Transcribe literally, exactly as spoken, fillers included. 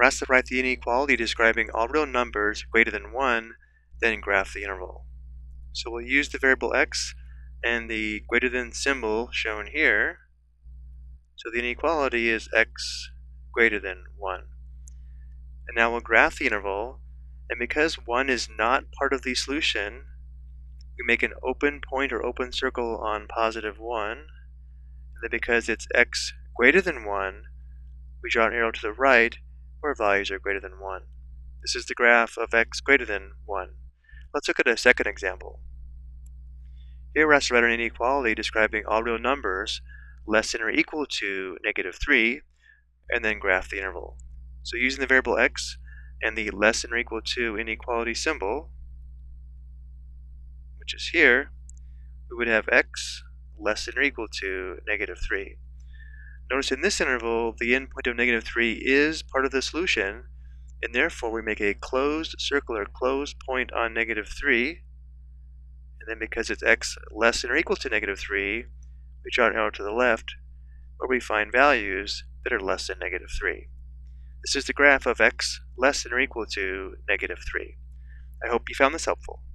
asked to write the inequality describing all real numbers greater than one, then graph the interval. So we'll use the variable x and the greater than symbol shown here. So the inequality is x greater than one. And now we'll graph the interval, and because one is not part of the solution, we make an open point or open circle on positive one, and then because it's x greater than one, we draw an arrow to the right where values are greater than one. This is the graph of x greater than one. Let's look at a second example. Here we're asked to write an inequality describing all real numbers less than or equal to negative three, and then graph the interval. So using the variable x and the less than or equal to inequality symbol, which is here, we would have x less than or equal to negative three. Notice in this interval, the endpoint of negative three is part of the solution, and therefore we make a closed circle or closed point on negative three, and then because it's x less than or equal to negative three, we draw an arrow to the left where we find values that are less than negative three. This is the graph of x less than or equal to negative three. I hope you found this helpful.